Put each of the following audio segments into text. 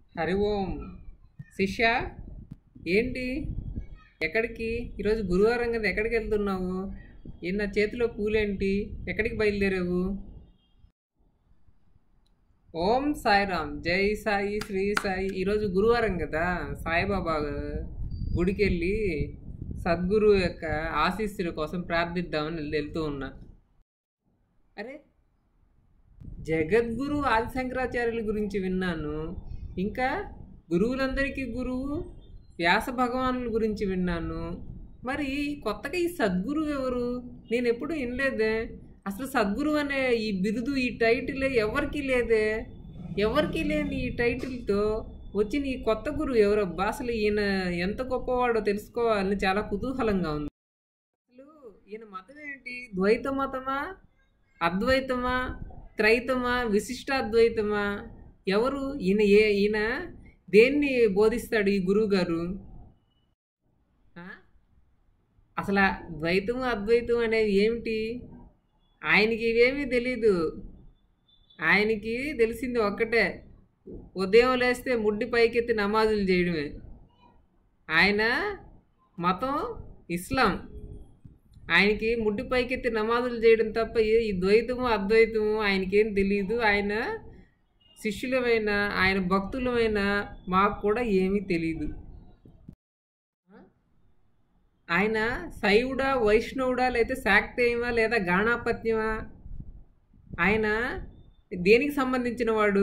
హరి ఓం. శిష్య, ఏంటి? ఎక్కడికి? ఈరోజు గురువారం కదా, ఎక్కడికి వెళ్తున్నావు? నా చేతిలో పూలేంటి? ఎక్కడికి బయలుదేరావు? ఓం సాయిరామ్, జై సాయి, శ్రీ సాయి. ఈరోజు గురువారం కదా, సాయిబాబా గుడికి వెళ్ళి సద్గురు యొక్క ఆశీస్సుల కోసం ప్రార్థిద్దామని వెళ్తూ ఉన్నా. అరే, జగద్గురు ఆదిశంకరాచార్యుల గురించి విన్నాను. ఇంకా గురువులందరికీ గురువు వ్యాస భగవానుల గురించి విన్నాను. మరి కొత్తగా ఈ సద్గురు ఎవరు? నేను ఎప్పుడు వినలేదే. అసలు సద్గురు అనే ఈ బిరుదు, ఈ టైటిల్ ఎవరికి లేదే. ఎవరికి లేని ఈ టైటిల్తో వచ్చిన ఈ కొత్త గురువు ఎవరబ్బా? అసలు ఈయన ఎంత గొప్పవాడో తెలుసుకోవాలని చాలా కుతూహలంగా ఉంది. అసలు ఈయన మతం ఏంటి? ద్వైత మతమా, అద్వైతమా, త్రైతమా, విశిష్టాద్వైతమా? ఎవరు ఈయన? ఈయన దేన్ని బోధిస్తాడు ఈ గురువు గారు? అసలు ద్వైతం అద్వైతం అనేది ఏమిటి? ఆయనకి ఇవేమీ తెలీదు. ఆయనకి తెలిసింది ఒక్కటే, ఉదయం లేస్తే ముడ్డి పైకెత్తి నమాజులు చేయడమే. ఆయన మతం ఇస్లాం. ఆయనకి ముడ్డి పైకెత్తి నమాజులు చేయడం తప్ప ఈ ద్వైతము అద్వైతము ఆయనకేం తెలియదు. ఆయన శిష్యులమైన, ఆయన భక్తులమైన మాకు కూడా ఏమీ తెలియదు. ఆయన శైవుడా, వైష్ణవుడా, లేదా శాక్తేయమా, లేదా గాణాపత్యమా? ఆయన దేనికి సంబంధించిన వాడు?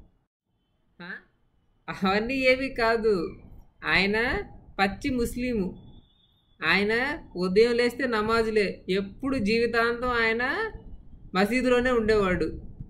అవన్నీ ఏవి కాదు. ఆయన పచ్చి ముస్లిము. ఆయన ఉదయం లేస్తే నమాజులే. ఎప్పుడు జీవితాంతం ఆయన మసీదులోనే ఉండేవాడు.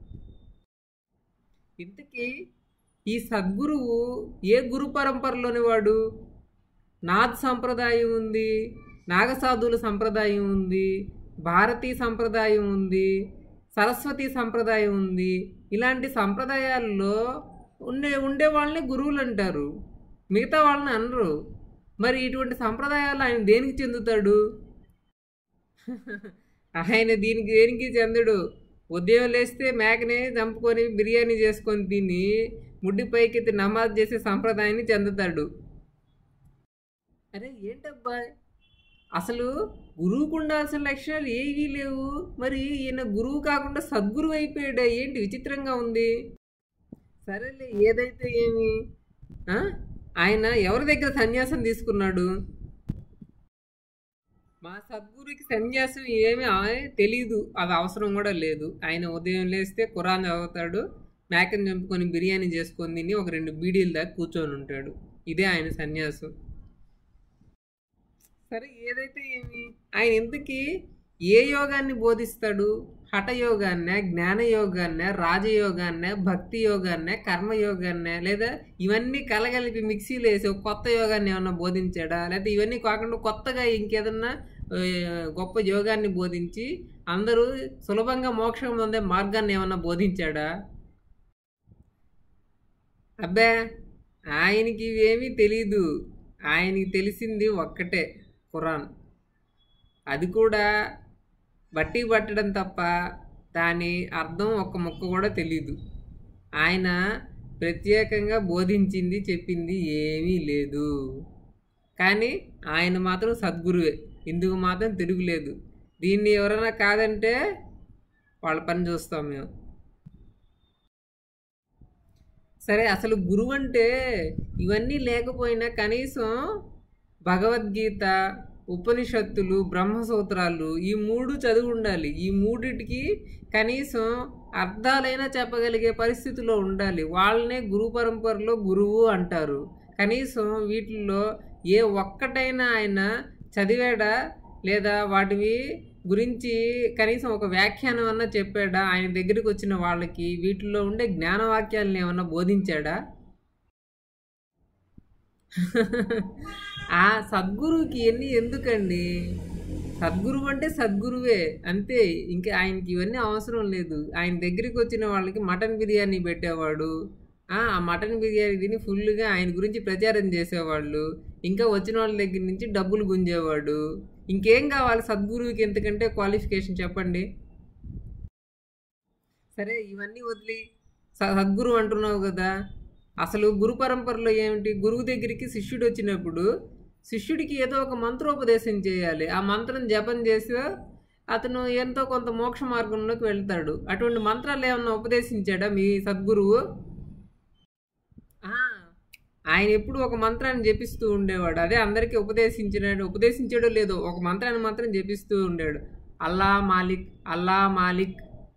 ఇంతకీ ఈ సద్గురువు ఏ గురు పరంపరలోని వాడు? నాథ్ సంప్రదాయం ఉంది, నాగసాధువుల సంప్రదాయం ఉంది, భారతీయ సంప్రదాయం ఉంది, సరస్వతి సంప్రదాయం ఉంది. ఇలాంటి సంప్రదాయాల్లో ఉండే వాళ్ళని గురువులు అంటారు, మిగతా వాళ్ళని అనరు. మరి ఇటువంటి సంప్రదాయాలు ఆయన దేనికి చెందుతాడు? ఆయన దేనికి చెందడు. ఉదయం లేస్తే మేకని చంపుకొని బిర్యానీ చేసుకొని తిని ముడ్డి పైకెత్తి నమాజ్ చేసే సంప్రదాయాన్ని చెందుతాడు. అరే ఏంటబ్బా, అసలు గురువుకు ఉండాల్సిన లక్షణాలు ఏవీ లేవు. మరి ఈయన గురువు కాకుండా సద్గురువు అయిపోయాడా? ఏంటి విచిత్రంగా ఉంది. సరేలే, ఏదైతే ఏమి. ఆయన ఎవరి దగ్గర సన్యాసం తీసుకున్నాడు? మా సద్గురుకి సన్యాసం ఏమీ తెలీదు, అది అవసరం కూడా లేదు. ఆయన ఉదయం లేస్తే ఖురాన్ చదువుతాడు, మేకని చంపుకొని బిర్యానీ చేసుకొని తిని ఒక 2 బీడీల దాకా కూర్చొని ఉంటాడు. ఇదే ఆయన సన్యాసం. సరే, ఏదైతే ఏమి. ఆయన ఇంతకీ ఏ యోగాన్ని బోధిస్తాడు? హఠయోగాన్నే, జ్ఞానయోగాన్నే, రాజయోగాన్నే, భక్తి యోగాన్నే, కర్మయోగాన్నే, లేదా ఇవన్నీ కలగలిపి మిక్సీలో వేసి ఒక కొత్త యోగాన్ని ఏమన్నా బోధించాడా? లేదా ఇవన్నీ కాకుండా కొత్తగా ఇంకేదన్నా గొప్ప యోగాన్ని బోధించి అందరూ సులభంగా మోక్షం పొందే మార్గాన్ని ఏమన్నా బోధించాడా? అబ్బే, ఆయనకి ఇవేమీ తెలీదు. ఆయనకి తెలిసింది ఒక్కటే, ఖురాన్. అది కూడా బట్టి పట్టడం తప్ప దాని అర్థం ఒక్క ముక్క కూడా తెలీదు. ఆయన ప్రత్యేకంగా బోధించింది, చెప్పింది ఏమీ లేదు. కానీ ఆయన మాత్రం సద్గురువే, ఇందుకు మాత్రం తిరుగులేదు. దీన్ని ఎవరైనా కాదంటే వాళ్ళ పని చూస్తాం మేము. సరే, అసలు గురువు అంటే ఇవన్నీ లేకపోయినా కనీసం భగవద్గీత, ఉపనిషత్తులు, బ్రహ్మసూత్రాలు ఈ 3 చదివి ఉండాలి. ఈ 3టికి కనీసం అర్థాలైనా చెప్పగలిగే పరిస్థితిలో ఉండాలి. వాళ్ళనే గురు పరంపరలో గురువు అంటారు. కనీసం వీటిల్లో ఏ ఒక్కటైనా ఆయన చదివాడా? లేదా వాటివి గురించి కనీసం ఒక వ్యాఖ్యానం అన్నా చెప్పాడా? ఆయన దగ్గరికి వచ్చిన వాళ్ళకి వీటిల్లో ఉండే జ్ఞానవాక్యాలను ఏమన్నా బోధించాడా? ఆ సద్గురువుకి ఇవన్నీ ఎందుకండి? సద్గురువు అంటే సద్గురువే అంతే. ఇంకా ఆయనకి ఇవన్నీ అవసరం లేదు. ఆయన దగ్గరికి వచ్చిన వాళ్ళకి మటన్ బిర్యానీ పెట్టేవాడు. ఆ మటన్ బిర్యానీ తిని ఫుల్గా ఆయన గురించి ప్రచారం చేసేవాళ్ళు. ఇంకా వచ్చిన వాళ్ళ దగ్గర నుంచి డబ్బులు గుంజేవాడు. ఇంకేం కావాలి సద్గురువుకి ఎందుకంటే క్వాలిఫికేషన్ చెప్పండి. సరే, ఇవన్నీ వదిలి సద్గురు అంటున్నావు కదా, అసలు గురు పరంపరలో ఏమిటి, గురువు దగ్గరికి శిష్యుడు వచ్చినప్పుడు శిష్యుడికి ఏదో ఒక మంత్రోపదేశం చేయాలి. ఆ మంత్రం జపం చేసి అతను ఎంతో కొంత మోక్ష మార్గంలోకి వెళ్తాడు. అటువంటి మంత్రాలు ఏమన్నా ఉపదేశించాడా మీ సద్గురువు? ఆ, ఆయన ఎప్పుడు ఒక మంత్రాన్ని జపిస్తూ ఉండేవాడు. అదే అందరికీ ఉపదేశించాడో లేదో ఒక మంత్రాన్ని మాత్రం జపిస్తూ ఉండాడు. అల్లా మాలిక్, అల్లా మాలిక్.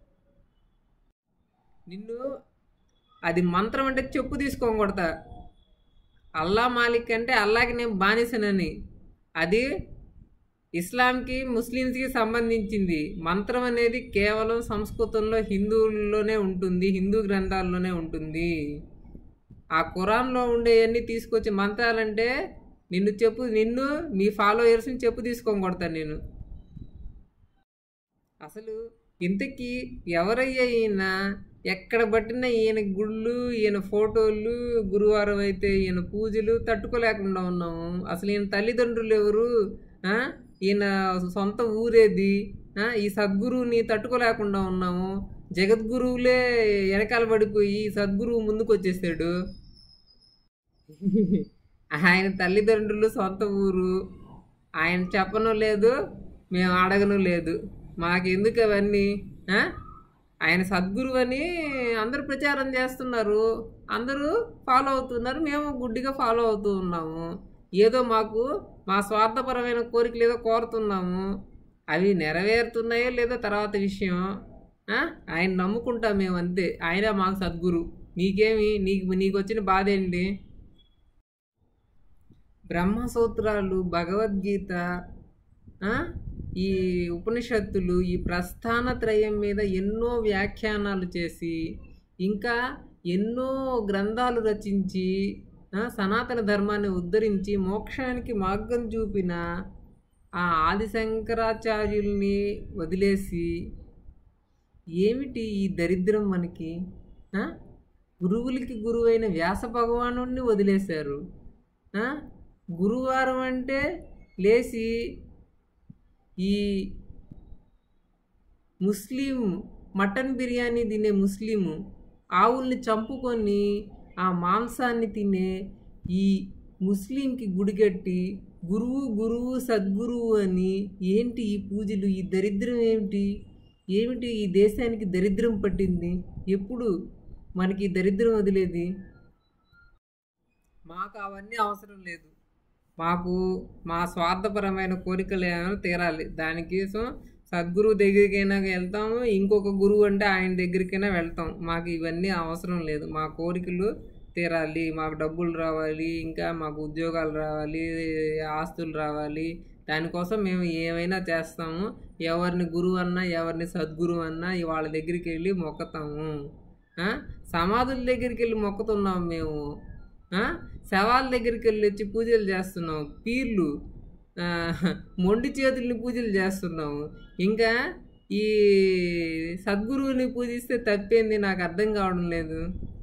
నిన్ను అది మంత్రం అంటే చెప్పు తీసుకొని కొడతా. అల్లా మాలిక్ అంటే అల్లాకి నేను బానిసనని. అది ఇస్లాంకి ముస్లిమ్స్కి సంబంధించింది. మంత్రం అనేది కేవలం సంస్కృతంలో హిందువుల్లోనే ఉంటుంది, హిందూ గ్రంథాల్లోనే ఉంటుంది. ఆ ఖురాన్లో ఉండేవన్నీ తీసుకొచ్చి మంత్రాలంటే నిన్ను మీ ఫాలోయర్స్ని చెప్పు తీసుకొని కొడతాను నేను. అసలు ఇంతకీ ఎవరయ్యా ఈయన? ఎక్కడ పట్టినా ఈయన గుళ్ళు, ఈయన ఫోటోలు, గురువారం అయితే ఈయన పూజలు తట్టుకోలేకుండా ఉన్నాము. అసలు ఈయన తల్లిదండ్రులు ఎవరు? ఈయన సొంత ఊరేది? ఈ సద్గురువుని తట్టుకోలేకుండా ఉన్నాము. జగద్గురువులే వెనకాల పడిపోయి సద్గురువు ముందుకు వచ్చేసాడు. ఆయన తల్లిదండ్రులు, సొంత ఊరు ఆయన చెప్పను లేదు, మేము అడగను లేదు. మాకెందుకు అవన్నీ? ఆయన సద్గురువు అని అందరూ ప్రచారం చేస్తున్నారు, అందరూ ఫాలో అవుతున్నారు, మేము గుడ్డిగా ఫాలో అవుతూ ఉన్నాము. ఏదో మాకు మా స్వార్థపరమైన కోరికలు ఏదో కోరుతున్నాము, అవి నెరవేరుతున్నాయో లేదో తర్వాత విషయం. ఆయన నమ్ముకుంటాం మేము, అంతే. ఆయన మాకు సద్గురు. నీకేమి, నీకు వచ్చిన బాధ ఏంటి? బ్రహ్మసూత్రాలు, భగవద్గీత, ఈ ఉపనిషత్తులు, ఈ ప్రస్థానత్రయం మీద ఎన్నో వ్యాఖ్యానాలు చేసి, ఇంకా ఎన్నో గ్రంథాలు రచించి, సనాతన ధర్మాన్ని ఉద్ధరించి మోక్షానికి మార్గం చూపిన ఆ ఆదిశంకరాచార్యుల్ని వదిలేసి ఏమిటి ఈ దరిద్రం మనకి? గురువులకి గురువైన వ్యాస భగవానుడిని వదిలేశారు. గురువారం అంటే లేచి ఈ ముస్లిం మటన్ బిర్యానీ తినే ముస్లిము ఆవుల్ని చంపుకొని ఆ మాంసాన్ని తినే ఈ ముస్లింకి గుడిగట్టి గురువు సద్గురువు అని ఏంటి ఈ పూజలు? ఈ దరిద్రం ఏమిటి ఈ దేశానికి దరిద్రం పట్టింది? ఎప్పుడు మనకి దరిద్రం వదిలేది? మాకు అవన్నీ అవసరం లేదు. మాకు మా స్వార్థపరమైన కోరికలు ఏమైనా తీరాలి. దానికోసం సద్గురువు దగ్గరికైనా వెళ్తాము, ఇంకొక గురువు అంటే ఆయన దగ్గరికైనా వెళ్తాం. మాకు ఇవన్నీ అవసరం లేదు. మా కోరికలు తీరాలి, మాకు డబ్బులు రావాలి, ఇంకా మాకు ఉద్యోగాలు రావాలి, ఆస్తులు రావాలి. దానికోసం మేము ఏమైనా చేస్తాము. ఎవరిని గురువు అన్నా, ఎవరిని సద్గురువు అన్నా వాళ్ళ దగ్గరికి వెళ్ళి మొక్కుతాము. సమాధుల దగ్గరికి వెళ్ళి మొక్కుతున్నాం మేము. శవాల దగ్గరికి వెళ్ళి వచ్చి పూజలు చేస్తున్నాం. పీర్లు, మొండి చేతుల్ని పూజలు చేస్తున్నాము. ఇంకా ఈ సద్గురువుని పూజిస్తే తప్పేంది? నాకు అర్థం కావడం లేదు.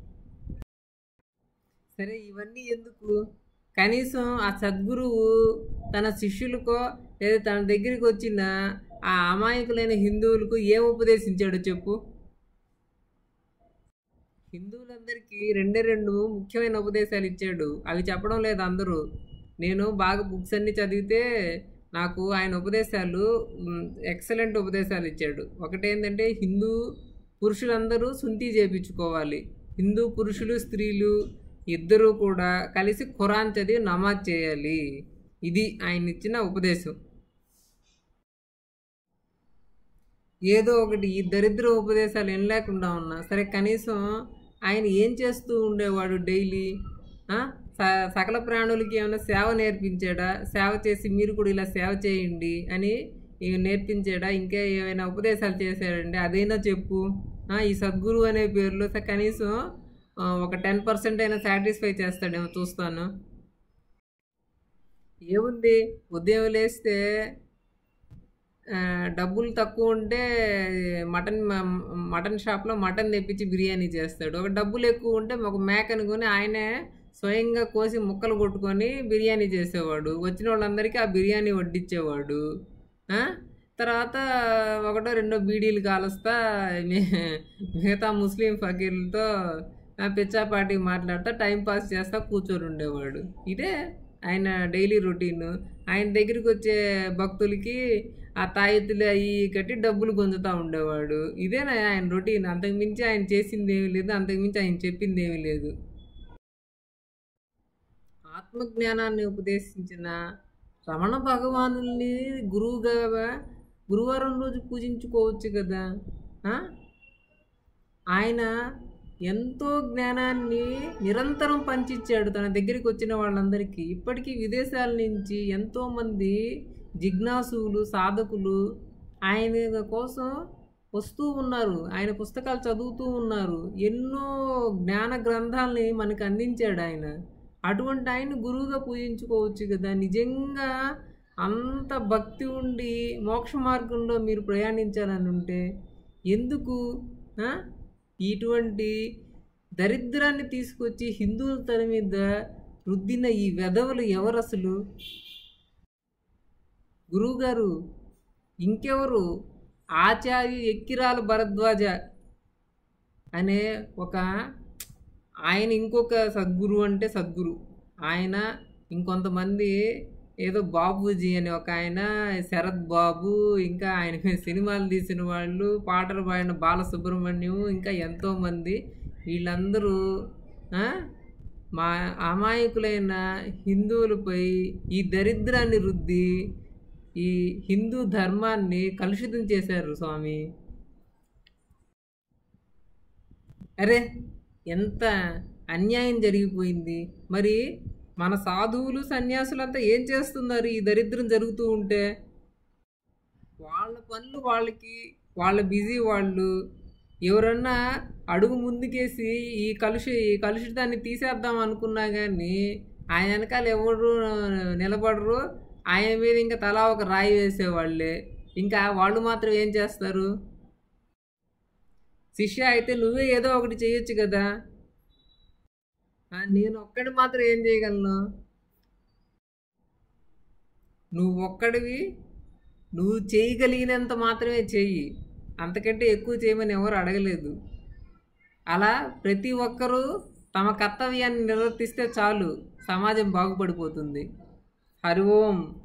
సరే, ఇవన్నీ ఎందుకు? కనీసం ఆ సద్గురువు తన శిష్యులకో లేదా తన దగ్గరికి వచ్చిన ఆ అమాయకులైన హిందువులకు ఏం ఉపదేశించాడో చెప్పు. హిందువులందరికీ రెండు ముఖ్యమైన ఉపదేశాలు ఇచ్చాడు. అవి చెప్పడం లేదు అందరూ. నేను బాగా బుక్స్ అన్నీ చదివితే నాకు ఆయన ఉపదేశాలు ఎక్సలెంట్ ఉపదేశాలు ఇచ్చాడు. ఒకటేంటంటే హిందూ పురుషులందరూ సుంతి చేయించుకోవాలి. హిందూ పురుషులు, స్త్రీలు ఇద్దరూ కూడా కలిసి ఖురాన్ చదివి నమాజ్ చేయాలి. ఇది ఆయన ఇచ్చిన ఉపదేశం. ఏదో ఒకటి ఈ దరిద్ర ఉపదేశాలు ఏం లేకుండా ఉన్నా సరే, కనీసం ఆయన ఏం చేస్తూ ఉండేవాడు డైలీ? సకల ప్రాణులకి ఏమైనా సేవ నేర్పించాడా? సేవ చేసి మీరు కూడా ఇలా సేవ చేయండి అని నేర్పించాడా? ఇంకా ఏమైనా ఉపదేశాలు చేశాడండి? అదైనా చెప్పు. ఈ సద్గురు అనే పేరులో కనీసం ఒక 10% అయినా సాటిస్ఫై చేస్తాడేమో చూస్తాను. ఏముంది, ఉదయం లేస్తే డబ్బులు తక్కువ ఉంటే మటన్ షాప్లో మటన్ తెప్పించి బిర్యానీ చేస్తాడు. ఒక డబ్బులు ఎక్కువ ఉంటే ఒక మేకను కొని ఆయనే స్వయంగా కోసి ముక్కలు కొట్టుకొని బిర్యానీ చేసేవాడు. వచ్చిన వాళ్ళందరికీ ఆ బిర్యానీ వడ్డించేవాడు. తర్వాత ఒకటో రెండో బీడీలు కాలుస్తా మిగతా ముస్లిం ఫకీర్లతో పిచ్చాపాటి మాట్లాడుతూ టైం పాస్ చేస్తా కూర్చొని ఉండేవాడు. ఇదే ఆయన డైలీ రొటీన్. ఆయన దగ్గరికి వచ్చే భక్తులకి ఆ తాయెత్తులు అవి కట్టి డబ్బులు గుంజుతూ ఉండేవాడు. ఇదేనా ఆయన రొటీన్? అంతకుమించి ఆయన చేసింది ఏమీ లేదు, అంతకుమించి ఆయన చెప్పింది ఏమీ లేదు. ఆత్మజ్ఞానాన్ని ఉపదేశించిన రమణ భగవానుల్ని గురువుగా గురువారం రోజు పూజించుకోవచ్చు కదా. ఆ? ఆయన ఎంతో జ్ఞానాన్ని నిరంతరం పంచిచ్చాడు తన దగ్గరికి వచ్చిన వాళ్ళందరికీ. ఇప్పటికీ విదేశాల నుంచి ఎంతోమంది జిజ్ఞాసులు, సాధకులు ఆయన కోసం వస్తూ ఉన్నారు, ఆయన పుస్తకాలు చదువుతూ ఉన్నారు. ఎన్నో జ్ఞాన గ్రంథాలని మనకు అందించాడు ఆయన. అటువంటి ఆయన గురువుగా పూజించుకోవచ్చు కదా. నిజంగా అంత భక్తి ఉండి మోక్ష మార్గంలో మీరు ప్రయాణించాలని ఉంటే ఎందుకు ఇటువంటి దరిద్రాన్ని తీసుకొచ్చి హిందువుల తల మీద రుద్దిన ఈ వెధవలు ఎవరు అసలు? గురువుగారు ఇంకెవరు? ఆచార్య ఎక్కిరాల భరద్వాజ అనే ఆయన ఇంకొక సద్గురు అంటే సద్గురు. ఆయన ఇంకొంతమంది ఏదో బాబూజీ అని ఒక ఆయన, శరత్ బాబు, ఇంకా ఆయన సినిమాలు తీసిన వాళ్ళు, పాటలు పాడిన బాలసుబ్రహ్మణ్యం, ఇంకా ఎంతోమంది. వీళ్ళందరూ మా అమాయకులైన హిందువులపై ఈ దరిద్రాన్ని రుద్ది ఈ హిందూ ధర్మాన్ని కలుషితం చేశారు స్వామి. అరే ఎంత అన్యాయం జరిగిపోయింది. మరి మన సాధువులు సన్యాసులంతా ఏం చేస్తున్నారు ఈ దరిద్రం జరుగుతూ ఉంటే? వాళ్ళ పనులు వాళ్ళకి, వాళ్ళ బిజీ వాళ్ళు. ఎవరన్నా అడుగు ముందుకేసి ఈ కలుషితాన్ని తీసేద్దాం అనుకున్నా కానీ ఆయన వెనకాల ఎవరు నిలబడరు. ఆయన మీద ఇంకా తలా ఒక రాయి వేసేవాళ్ళే. ఇంకా వాళ్ళు మాత్రం ఏం చేస్తారు? శిష్య అయితే నువ్వే ఏదో ఒకటి చేయొచ్చు కదా. నేను ఒక్కడి మాత్రం ఏం చేయగలను? నువ్వు ఒక్కడివి, నువ్వు చేయగలిగినంత మాత్రమే చెయ్యి, అంతకంటే ఎక్కువ చేయమని ఎవరు అడగలేదు. అలా ప్రతి ఒక్కరూ తమ కర్తవ్యాన్ని నిర్వర్తిస్తే చాలు, సమాజం బాగుపడిపోతుంది. హరి ఓం.